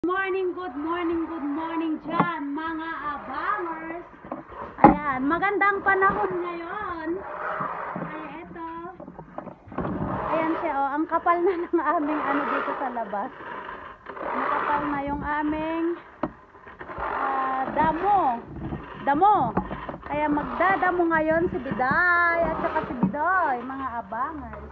Good morning dyan mga abangers. Ayan, magandang panahon ngayon. Ay, eto. Ayan siya, oh, ang kapal na ng aming ano dito sa labas. Nakapal na yung aming damo. Kaya magdadamo ngayon si Biday at saka si Bidoy, mga abangers.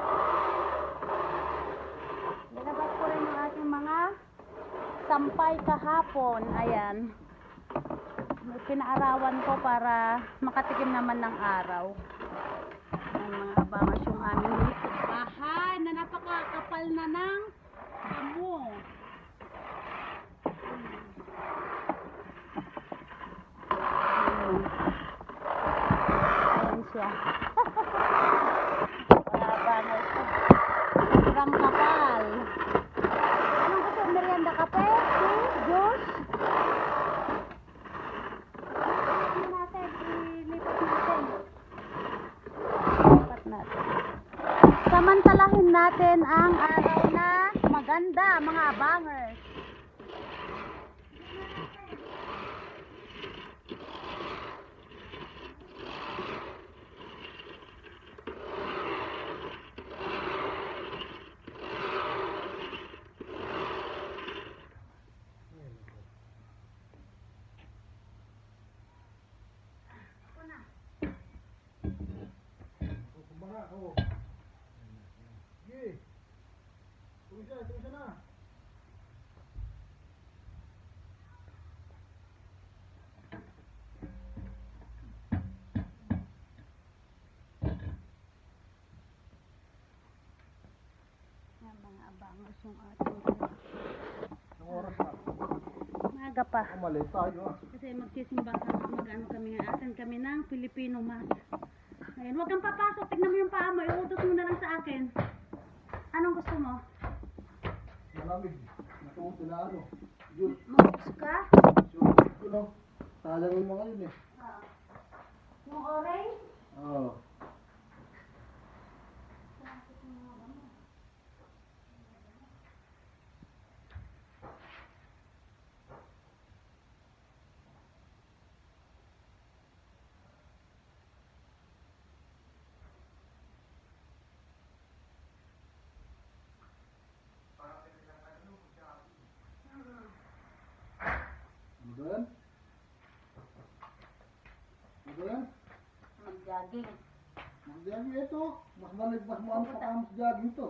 Nilabas ko rin yung ating mga sampay kahapon. Ayan, pinaarawan ko para makatikim naman ng araw. Ayan, mga abangers, yung aming bahay na napakakapal na ng damo. Ayan siya. Mga abangers, sobrang kapal. Anong gusto? Merienda, kape? Tea? Juice? Ano natin? Ilipat natin. Samantalahin natin ang araw na maganda, mga abangers. Tuloy na. Yan, mga abangers, yung ating Anong oras na? maaga pa. Umalis tayo. Kasi magsisimba mag-ano kami nga, atin kami ng Filipino Mass. Ngayon, huwag kang papasok, tignan mo yung paa mo, iutos mo na lang sa akin. Anong gusto mo? Malamig. Natuto na ano. Yun. Mag-gusto ka? Yun. Sayang yung mga yun eh. Yung orange? Oo. Ano ba yan? Ano ba yan? Mag-jogging. Mag-jogging ito. Mas malig, mas maano pa kami sa jogging to.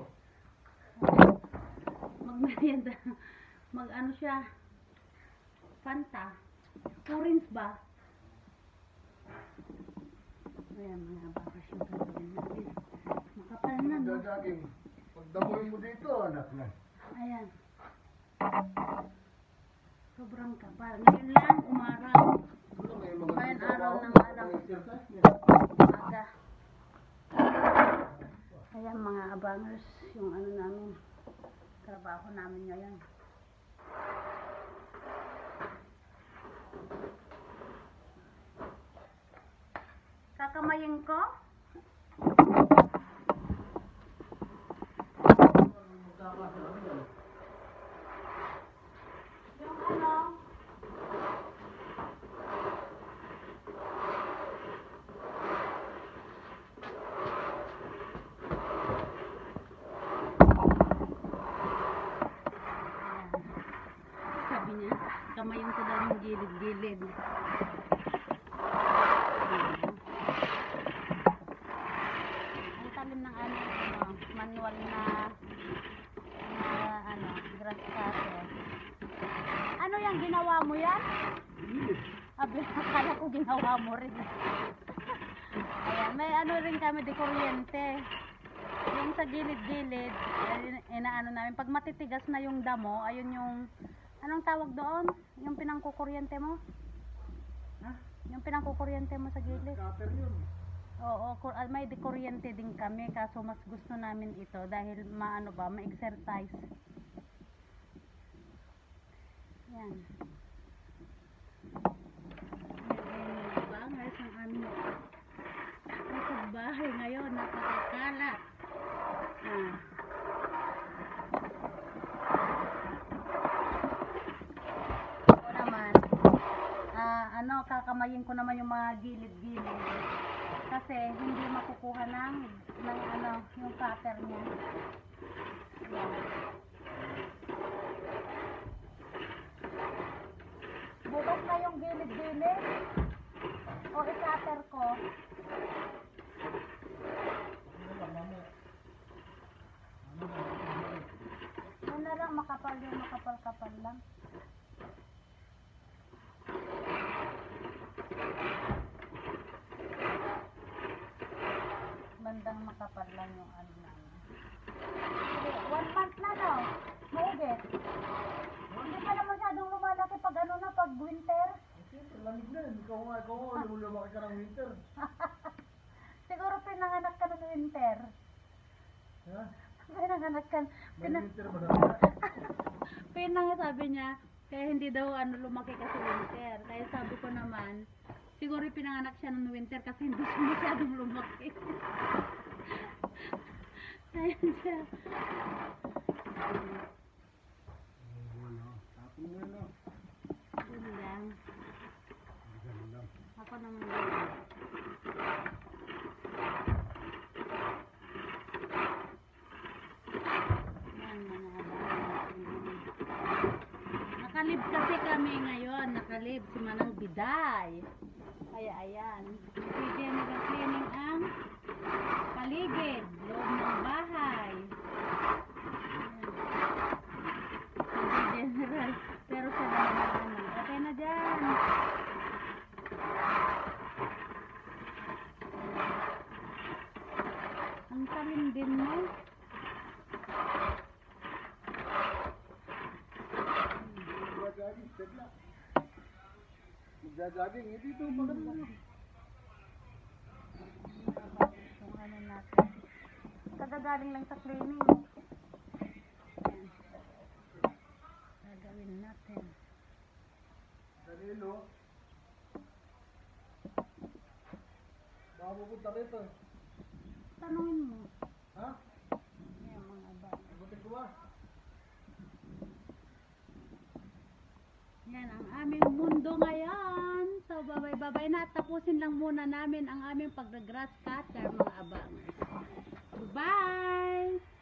Mag-merienda. Mag-ano siya? Fanta. Orange ba? Ayan, mga bakers yung gagawin natin. Makapal na, no? Mag-jogging. Pagdamuhin mo dito, anak na. Ayan. Sobrang kapal. Ngayon lang, umaraw. Ano, may Ngayon, araw ng araw. exercise niya. Aga. Ayan, mga abangers, yung ano namin, trabaho namin ngayon. Kakamayin ko? Yung ano? Sabi niya, kamayin ko daw yung gilid-gilid. Ang talim ng ano, manual na ano, grass cutter. Ano yung ginawa mo yan? Abi, akala ko ginawa mo rin. Ayan, may ano rin kami di kuryente. Yung sa gilid-gilid, inaano namin. Pag matitigas na yung damo, ayun yung, anong tawag doon? Yung pinangkukuryente mo? Ha? Yung pinangkukuryente mo sa gilid? Cutter yun. Oo, may dekuryente din kami, kaso mas gusto namin ito dahil maano ba, ma-exercise. Yan. Bangers ang aming bahay ngayon, napakakalat. kakamayin ko naman yung mga gilid-gilid. Kasi hindi makukuha ng yung cutter niya. Ayan. Bukas na yung gilid-gilid. O i-cutter ko. Yun na lang, makapal lang. Bandang makapal lang yung ano namin. Sige, 1 month na no? Maugit. Hindi pa naman masyadong lumalaki pag pag winter. Siyempre, lamig na yun. Ikaw nga, lumaki ka ng winter. Siguro pinanganak ka ng winter. Ha? Pinanganak ka. May winter ba na? Sabi niya, kaya hindi daw lumaki kasi winter. Kaya sabi ko naman, siguro pinanganak siya ng winter kasi hindi siya masyadong lumaki. Ayan siya. Tapos mo yun, Yun lang. Ganda. Ako naman yun. Yan, mga bahay. Nakalib kasi kami ngayon. Nakalib si Manang Biday. Kaya ayan. I-general cleaning ang paligid, loob ng bahay. Ayan. General. Pero siya naman okay na dyan. Ang talim din mo. Magja-jogging, step lang. Magja-jogging, hindi ito maganda. Kung ano natin. Kagagaling lang sa cleaning. Ayan. Gagawin natin. Danilo. Baka pupunta rito. Tanungin mo. Ha? Ayan mga bata. Sagutin ko ba? Yan ang aming mundo ngayon. So, babay-babay na. Tapusin lang muna namin ang aming pag-grass cutter, mga abangers. Bye!